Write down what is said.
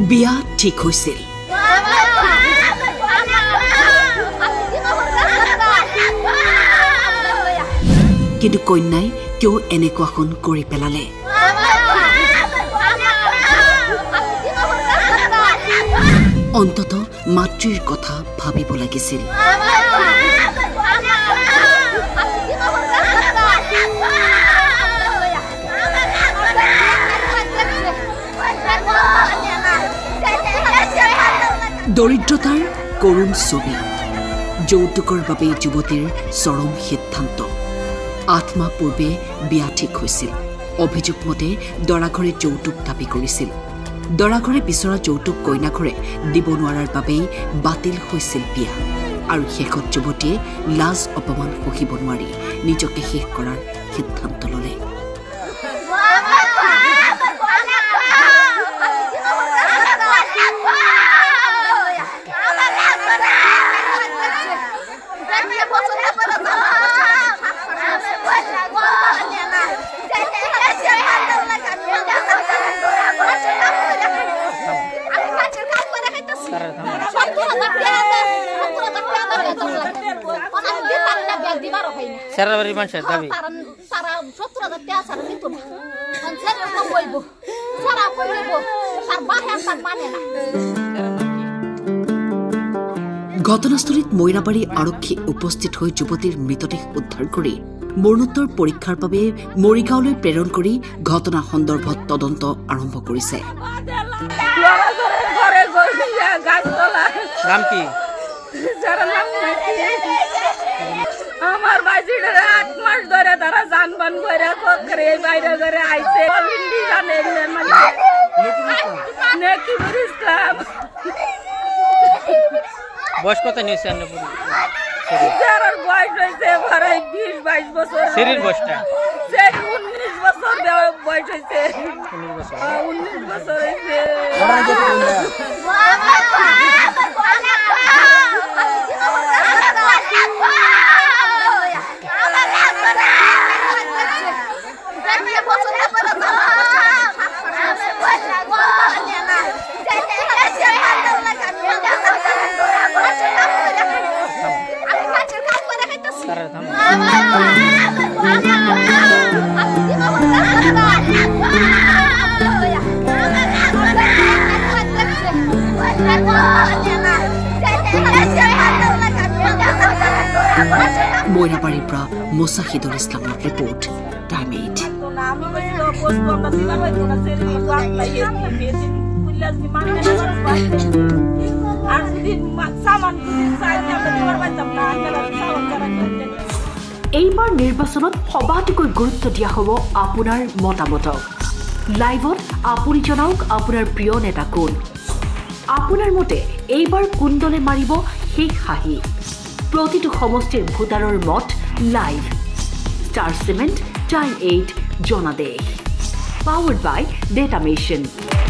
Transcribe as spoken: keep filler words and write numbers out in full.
বিয়া ঠিক হৈছিল কিন্তু কন্যাই কিয় এনেকুৱাখন কৰি পেলালে অন্তত মাতৃৰ কথা ভাবিব লাগিছিল দৰিদ্ৰতাৰ করুণ ছবি যৌতুকৰ বাবে যুৱতীৰ চৰম সিদ্ধান্ত আঠ মাহ পূৰ্বে বিয়া ঠিক হৈছিল অভিযোগ মতে দৰাঘৰে যৌতুক দাবী কৰিছিল দৰাঘৰে বিচৰা যৌতুক কইনাঘৰে দিব নোৱাৰাৰ বাবে বাতিল হৈছিল বিয়া আৰু শেষত যুৱতীয়ে লাজ অপমান সহিব নোৱাৰি নিজকে শেষ কৰাৰ সিদ্ধান্ত ল'লে Sarah beri mana tapi? Sarah sotra da tia Sarah itu mah. Kan Sarah ko boibo. Sarah ko boibo. Sarah yang sarmane na. ঘটনাস্থলীত মইৰাবাৰী আৰক্ষী উপস্থিত হৈ যুৱতীৰ মৃতদেহ উদ্ধাৰ কৰি মৰণোত্তৰ পৰীক্ষাৰ বাবে মৰিগাঁৱলৈ প্ৰেৰণ কৰি ঘটনা সন্দৰ্ভত তদন্ত আৰম্ভ কৰিছে নাম কি আমার বাজিটারে আট মাস ধরে তারা জানবান করে করে বাইরে করে আইছে হিন্দি জানে মানে নেকিবুল ইসলাম বয়স কত নিয়েছে আপনি যারার বয়স হয়েছে প্রায় বিশ বাইশ বছর শরীর বয়সটা সেই উনিশ বছর বয়স হয়েছে উনিশ বছর হয়েছে মইৰাবাৰীৰ পৰা মোছাহিদুল ইছলামৰ ৰিপৰ্ট টাইম এইট এইবাৰ নিৰ্বাচনত সবাতোকৈ গুৰুত্ব দিয়া হ'ব আপোনাৰ মতামতক লাইভত আপুনি জনাওক আপোনাৰ প্ৰিয় নেতা কোন আপোনাৰ মতে এইবাৰ কোন দলে মাৰিব শেষ হাঁহি প্ৰতিটো সমষ্টিৰ ভোটাৰৰ মত live Star Cement time eight জনাদেশ পাৱাৰ্ড বাই ডেটা মেচিন